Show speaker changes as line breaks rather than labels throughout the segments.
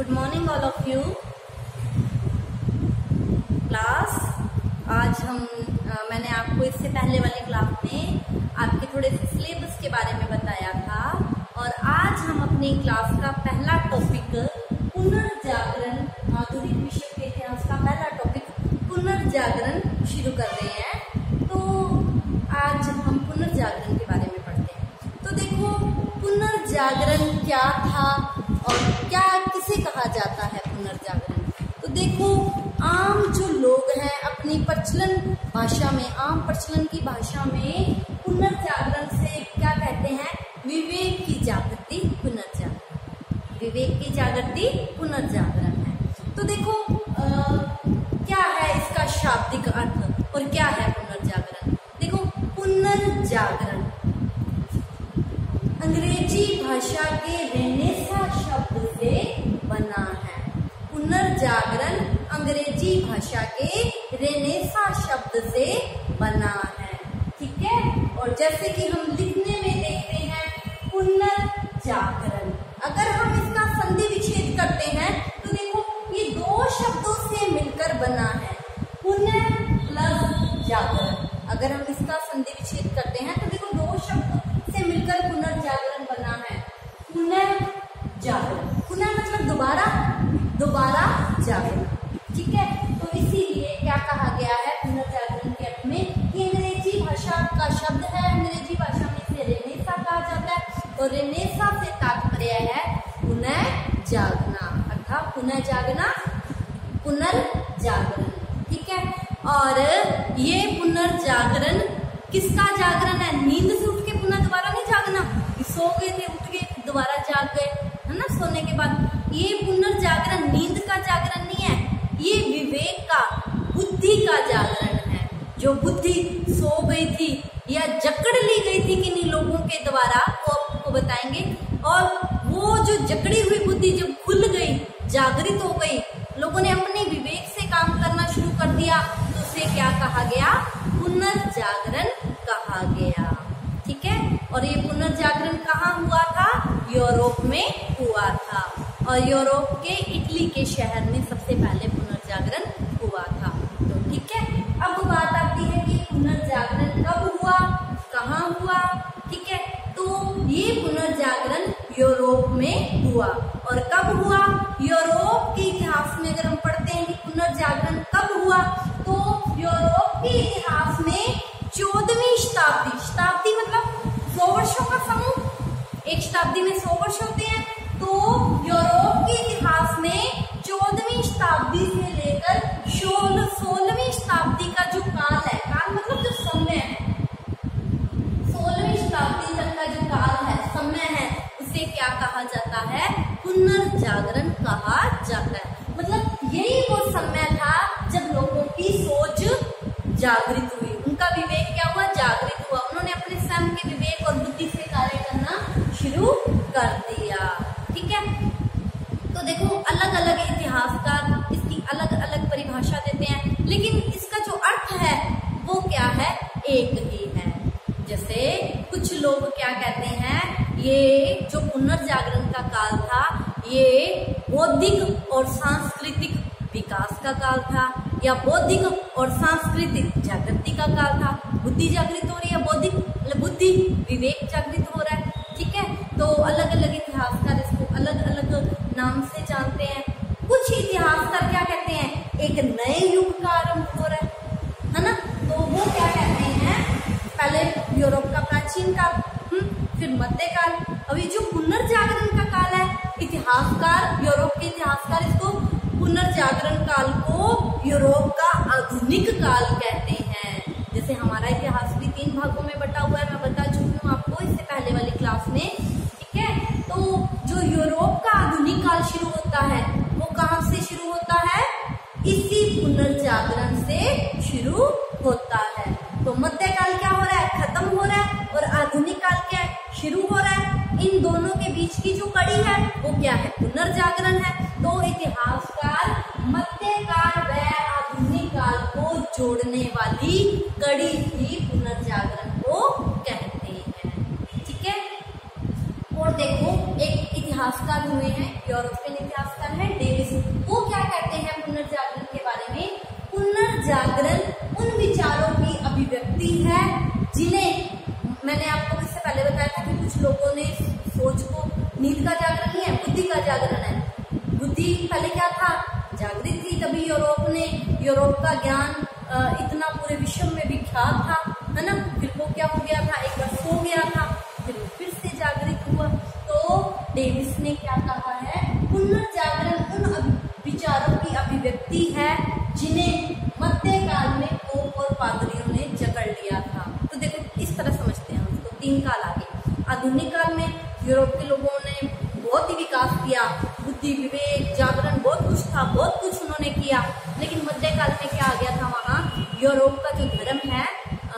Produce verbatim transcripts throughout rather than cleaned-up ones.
Good morning all of you class. आज हम आ, मैंने आपको इससे पहले वाली क्लास में आपके थोड़े से सिलेबस के बारे में बताया था और आज हम अपनी क्लास का पहला टॉपिक पुनर्जागरण, आधुनिक विश्व के इतिहास का पहला टॉपिक पुनर्जागरण शुरू कर रहे हैं। तो आज हम पुनर्जागरण के बारे में पढ़ते हैं। तो देखो, पुनर्जागरण क्या था और क्या किसे कहा जाता है पुनर्जागरण। तो देखो, आम जो लोग हैं अपनी प्रचलन भाषा में, आम प्रचलन की भाषा में पुनर्जागरण से क्या कहते हैं? विवेक की जागृति पुनर्जागरण। विवेक की जागृति पुनर्जागरण है। तो देखो आ, क्या है इसका शाब्दिक अर्थ और क्या है पुनर्जागरण। देखो, पुनर्जागरण अंग्रेजी भाषा के रेनेसा शब्द से बना है। पुनर्जागरण अंग्रेजी भाषा के रेनेसा शब्द से बना है, ठीक है। और जैसे कि हम लिखने में देखते हैं पुनर्जागरण, अगर हम इसका संधि विच्छेद करते हैं तो देखो ये दो शब्दों से मिलकर बना है, पुनः प्लस जागरण। अगर हम इसका संधि विच्छेद करते हैं तो देखो दो शब्द से मिलकर पुनर्जागरण बना है, पुनर्जागरण। पुनः मतलब दोबारा, दोबारा जागरण, ठीक है। तो इसीलिए क्या कहा गया है पुनर्जागरण के अर्थ में कि अंग्रेजी भाषा का शब्द है, अंग्रेजी भाषा में इसे रेनेसा कहा जाता है और रेनेसा से तात्पर्य है पुनः जागना, अर्थात पुनः जागना, पुनर्जागरण, ठीक है। और ये पुनर्जागरण किसका जागरण है? नींद से उठ के पुनः दोबारा नहीं जागना, सो गए थे उठ गए दोबारा जाग गए, है ना, सोने के बाद। ये पुनर्जागरण नींद का जागरण नहीं है, ये विवेक का, बुद्धि का जागरण है। जो बुद्धि सो गई थी या जकड़ ली गई थी किन्हीं लोगों के द्वारा, वो आपको बताएंगे। और वो जो जकड़ी हुई बुद्धि जब खुल गई, जागृत हो गई, लोगों ने अपने विवेक से काम करना शुरू कर दिया, तो उसे क्या कहा गया? पुनर्जागरण कहा गया, ठीक है। और ये पुनर्जागरण कहाँ हुआ था? यूरोप में हुआ था और यूरोप के इटली के शहर में सबसे पहले पुनर्जागरण हुआ था। तो ठीक है, अब बात आती है कि पुनर्जागरण कब हुआ, कहाँ हुआ, ठीक है। तो ये पुनर्जागरण यूरोप में हुआ। और कब हुआ? यूरोप के इतिहास में अगर हम पढ़ते हैं कि पुनर्जागरण कब हुआ, तो यूरोप के इतिहास में चौदहवीं शताब्दी, शताब्दी मतलब सौ वर्षों का समूह, एक शताब्दी में सौ वर्ष होते हैं, तो यूरोप के इतिहास में चौदहवीं शताब्दी से लेकर सोलह सोलहवीं शताब्दी का जो काल है, काल मतलब जो समय है, सोलहवीं शताब्दी तक का जो काल है, समय है, उसे क्या कहा जाता है? पुनर्जागरण कहा जाता है। मतलब यही वो समय था जब लोगों की सोच जागृत हुई, उनका विवेक क्या हुआ? जागृत हुआ। उन्होंने अपने स्वयं के विवेक और बुद्धि से कार्य करना शुरू कर दिया, ठीक है। तो देखो, अलग अलग इतिहासकार इसकी अलग अलग परिभाषा देते हैं, लेकिन इसका जो अर्थ है वो क्या है? एक ही है। जैसे कुछ लोग क्या कहते हैं, ये जो पुनर्जागरण का काल था ये बौद्धिक और सांस्कृतिक विकास का काल था, या बौद्धिक और सांस्कृतिक जागृति का काल था। बुद्धि जागृत हो रही है, बौद्धिक मतलब बुद्धि, विवेक जागृत हो रहा है, ठीक है। तो अलग अलग इतिहासकार इसको अलग अलग नाम से जानते हैं। कुछ इतिहासकार क्या कहते हैं? एक नए युग का आरंभ हो रहा है, है ना। तो वो क्या कहते हैं? पहले यूरोप का प्राचीन काल, फिर मध्यकाल, अभी जो पुनर्जागरण का काल है, इतिहासकार, यूरोप के इतिहासकार इसको पुनर्जागरण काल को यूरोप का आधुनिक काल कहते हैं। जैसे हमारा इतिहास भी तीन भागों में बटा हुआ है, मैं बता चुकी हूँ आपको इससे पहले वाली क्लास में, ठीक है। तो जो यूरोप का आधुनिक काल शुरू होता है वो कहाँ से शुरू होता है? इसी पुनर्जागरण से शुरू होता है। तो मध्यकाल क्या हो रहा है? खत्म हो रहा है। और आधुनिक काल क्या है? शुरू हो रहा है। इन दोनों के बीच की जो कड़ी है वो क्या है? पुनर्जागरण है। तो इतिहासकार मध्यकाल व आधुनिक काल को जोड़ने वाली कड़ी ही पुनर्जागरण को कहते हैं, ठीक है। और देखो, एक इतिहास इतिहासकार हुए हैं, यूरोपियन इतिहासकार है डेविस। वो क्या कहते हैं पुनर्जागरण के बारे में? पुनर्जागरण उन विचारों की अभिव्यक्ति है जिन्हें, मैंने आपको इससे पहले बताया था कि कुछ लोगों ने सोच को, नींद का जागरण नहीं है, बुद्धि का जागरण है। बुद्धि पहले क्या था? जागृत थी, तभी यूरोप ने, यूरोप का ज्ञान इतना पूरे विश्व में विख्यात था, है ना। फिर वो क्या हो गया था? एक बार सो गया था, फिर फिर से जागृत हुआ। तो डेविस ने क्या कहा है? पुनर्जागरण उन विचारों की अभिव्यक्ति है जिन्हें मध्यकाल में पोप और पादरियों ने जकड़ लिया था। तो देखो इस तरह समझते हैं उसको। तीन काल आगे, आधुनिक काल में यूरोप के लोगों ने बहुत ही विकास किया, बुद्धि, विवेक, जागरण, बहुत कुछ था, बहुत कुछ उन्होंने किया। लेकिन मध्यकाल में क्या आ गया था? वहाँ यूरोप का जो धर्म है,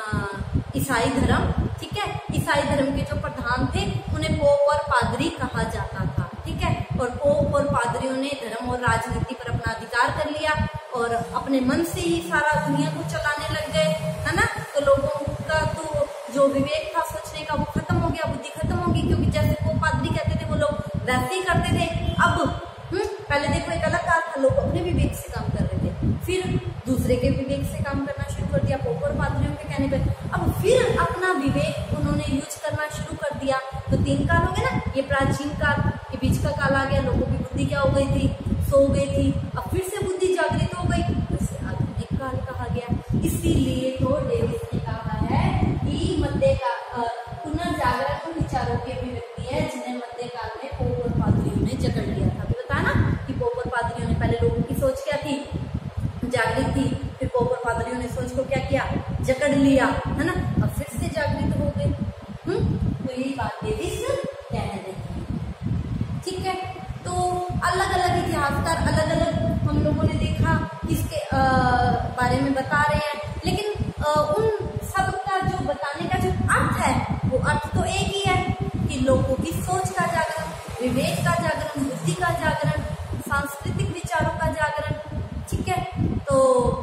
ईसाई धर्म, ठीक है, ईसाई धर्म के जो प्रधान थे उन्हें पोप और पादरी कहा जाता था, ठीक है। और पोप और पादरियों ने धर्म और राजनीति पर अपना अधिकार कर लिया और अपने मन से ही सारा दुनिया को चलाने लग गए, है ना। तो लोगों का तो जो विवेक था सोचने का, वो खत्म हो गया, बुद्धि खत्म हो गई, क्योंकि जैसे वो पादरी कहते थे वो लोग वैसे ही करते थे। अब हम्म पहले देखो एक अलग काल था, लोग अपने विवेक से काम कर रहे थे, फिर दूसरे के विवेक से काम करना शुरू कर दिया पोप और पादरियों के कहने पर। अब फिर अपना विवेक उन्होंने यूज करना शुरू कर दिया। तो तीन काल हो गए ना, ये प्राचीन काल, ये बीच का काल आ गया, लोगों की बुद्धि क्या हो गई थी? सो गई थी। अब फिर से बुद्धि जागृत हो गई, इसे आधुनिक काल कहा गया। इसीलिए तो डेविस ने कहा है कि मध्य का पुनर्जागरण उन विचारों की अभिव्यक्ति है जिन्हें मध्यकाल में पोप और पादरियों ने जकड़ लिया था। अभी बताया ना कि पोप और पादरियों ने, पहले लोगों की सोच क्या थी? जागृत थी, फिर पोप और पादरियों ने सोच को क्या किया? जकड़ लिया, है ना। अब फिर से जागृत हो गए। हम्म तो यही बात डेविस कह रहे हैं, ठीक है। तो अलग अलग इतिहासकार अलग अलग हम लोगों ने देखा इसके आ, बारे में बता रहे हैं, लेकिन आ, उन सब का जो बताने का जो अर्थ है वो अर्थ तो एक ही है कि लोगों की सोच का जागरण, विवेक का जागरण, बुद्धि का जागरण, सांस्कृतिक विचारों का जागरण, ठीक है। तो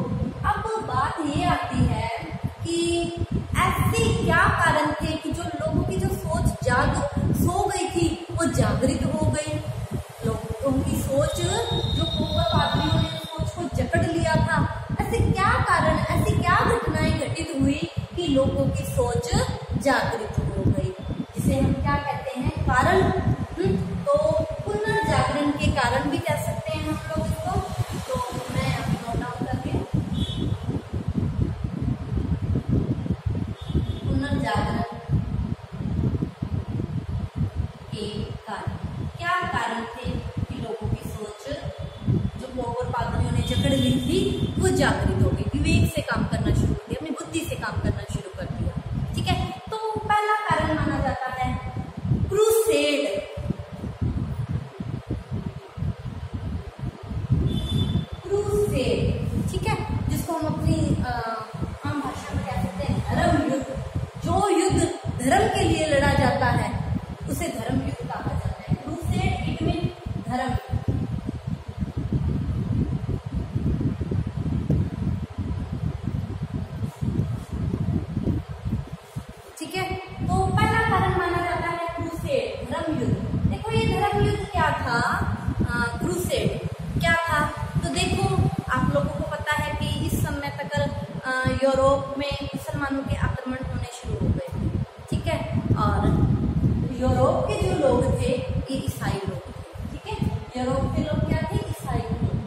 अब बात ये आती है कि ऐसे क्या कारण थे कि जो लोगों की जो सोच जाग सो गई थी वो जागृत हो गई। लोगों की सोच, जो पोप और पादरियों ने सोच को जकड़ लिया था, ऐसे क्या कारण, ऐसी क्या घटनाएं घटित हुई कि लोगों की सोच जागृत हो गई, जिसे हम क्या कहते हैं? कारण। तो पुनर्जागरण के कारण भी कह सकते हैं हम लोग इसको। तो मैं अभी नोट डाउन करके, पुनर्जागरण के कारण, क्या कारण थे कि लोगों की सोच, जो पोप और पादरियों ने जकड़ ली थी, वो जागृत हो गई, विवेक से काम करना शुरू कर दिया, अपनी बुद्धि से काम करना शुरू कर दिया, ठीक है। तो पहला कारण माना जाता है क्रूसेड। क्रूसेड, ठीक है, जिसको हम अपनी आम भाषा में कह सकते हैं धर्म युद्ध। जो युद्ध धर्म के लिए लड़ा जाता है उसे धर्म युद्ध कहा जाता है। क्रूसेड इट मीन धर्म, ठीक है। तो पहला कारण माना जाता है क्रूसेड, धर्म युद्ध। देखो ये धर्म युद्ध क्या था? क्रूसेड क्या था? तो देखो आप लोगों को पता है कि इस समय तक यूरोप में मुसलमानों के आक्रमण होने शुरू हो गए थे, ठीक है। और यूरोप के जो लोग थे ये ईसाई लोग थे, ठीक है। यूरोप के लोग क्या थे? ईसाई लोग।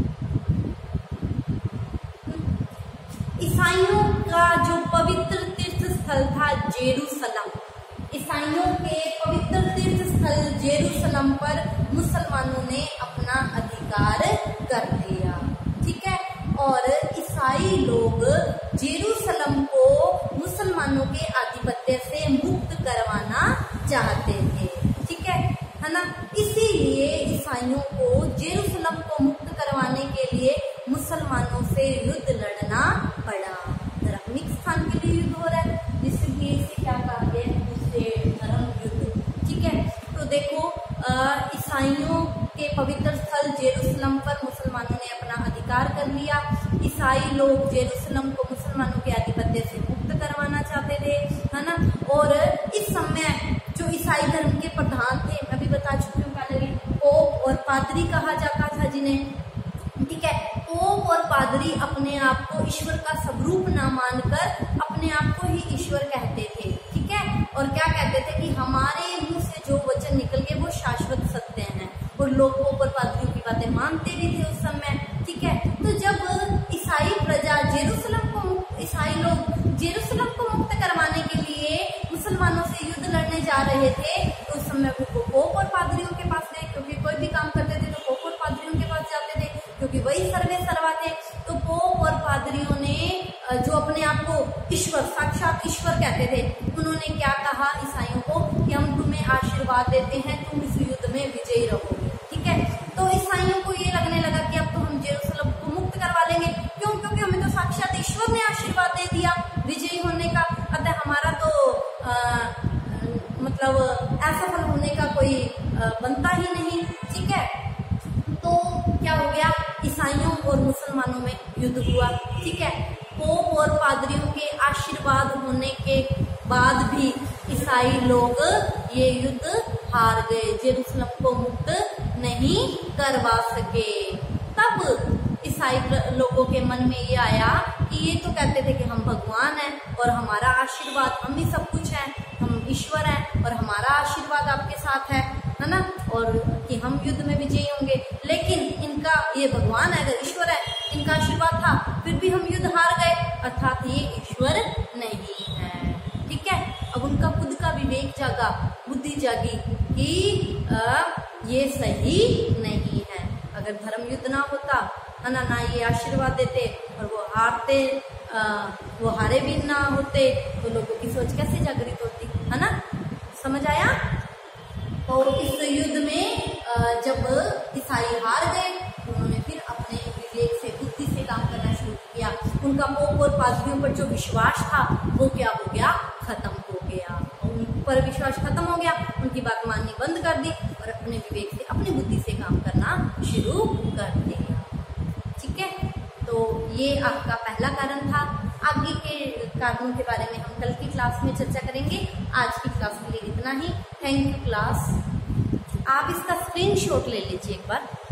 ईसाइयों का जो पवित्र तीर्थ स्थल था जेरूसलम, ईसाइयों के पवित्र तीर्थ स्थल जेरूसलम पर मुसलमानों ने अपना अधिकार कर लिया, ठीक है। और ईसाई लोग जेरूसलम को मुसलमानों के आधिपत्य से मुक्त करवाना चाहते थे, ठीक है, है ना। इसीलिए ईसाइयों को जेरूसलम को मुक्त करवाने के लिए मुसलमानों से युद्ध लड़ना पड़ा। धार्मिक स्थान के लिए युद्ध हो रहा है, इसलिए इसे क्या कहा गया? धर्म युद्ध, ठीक है। तो देखो ईसाइयों के पवित्र स्थल जेरूसलम पर मुसलमानों ने अपना अधिकार कर लिया। ईसाई लोग जेरूसलम को मुसलमानों के आधिपत्य से मुक्त करवाना चाहते थे, है ना। और इस समय जो ईसाई धर्म के प्रधान थे, मैं भी बता चुकी हूँ पहले पादरी कहा जाता था जिन्हें, ठीक है। पोप और पादरी अपने आप को ईश्वर का स्वरूप ना मानकर अपने आप को ही ईश्वर कहते थे, ठीक है। और क्या कहते थे कि हमारे मुंह से जो वचन निकल गए वो शाश्वत सत्य हैं, और लोग पोप और पादरियों की बातें मानते भी थे उस समय, ठीक है। तो जब ईसाई प्रजा जेरूसलम को, ईसाई लोग जेरूसलम को मुक्त करवाने के लिए मुसलमानों से युद्ध लड़ने जा रहे थे, तो उस समय वो पोप और पादरियों के पास गए, क्योंकि कोई भी काम करते थे तो पोप और पादरियों के पास जाते थे, क्योंकि वही सर्वे सर्वा थे। तो पोप और पादरियों ने जो अपने आप को ईश्वर, साक्षात ईश्वर कहते थे, उन्होंने क्या कहा ईसाइयों को कि हम तुम्हें आशीर्वाद देते हैं, तुम इस युद्ध में विजयी रहोगे, ठीक है। तो ईसाइयों को ये लगने लगा कि अब तो हम जेरूसलम को मुक्त करवा लेंगे, क्यों? क्योंकि हमें तो साक्षात ईश्वर ने आशीर्वाद दे दिया विजयी होने का, अतः हमारा तो आ, मतलब असफल होने का कोई आ, बनता ही नहीं, ठीक है। तो क्या हो गया, ईसाइयों और मुसलमानों में युद्ध हुआ, ठीक है। पोप और पादरियों के आशीर्वाद होने के बाद भी ईसाई लोग ये युद्ध हार गए, जेरूसलम को मुक्त नहीं करवा सके। तब ईसाई लोगों के मन में ये आया कि ये तो कहते थे कि हम भगवान हैं और हमारा आशीर्वाद, हम ही सब कुछ हैं, हम ईश्वर हैं और हमारा आशीर्वाद आपके साथ है, है ना, और कि हम युद्ध में विजयी होंगे। लेकिन इनका, ये भगवान है, अगर ईश्वर है, इनका आशीर्वाद था, फिर भी हम युद्ध हार गए, अर्थात ये ईश्वर नहीं है, ठीक है। अब उनका खुद का विवेक जागा, बुद्धि जागी कि आ, ये सही नहीं है। अगर धर्म युद्ध ना होता, है ना, ना ये आशीर्वाद देते और वो हारते, आ, वो हारे भी ना होते, तो लोगों की सोच कैसे जागृत होती, है ना, समझ आया। तो इस युद्ध में जब ईसाई हार गए, उन्होंने फिर अपने विवेक से, बुद्धि से काम करना शुरू किया। उनका पोप और पादरियों पर जो विश्वास था वो क्या हो गया, खत्म हो गया। उन पर विश्वास खत्म हो गया, उनकी बात माननी बंद कर दी और अपने विवेक से, अपनी बुद्धि से काम करना शुरू कर दिया, ठीक है। तो ये आपका पहला कारण था। आगे के कारणों के बारे में हम कल की क्लास में चर्चा करेंगे। आज की क्लास के लिए इतना ही। Thank you class. आप इसका स्क्रीनशॉट ले लीजिए एक बार।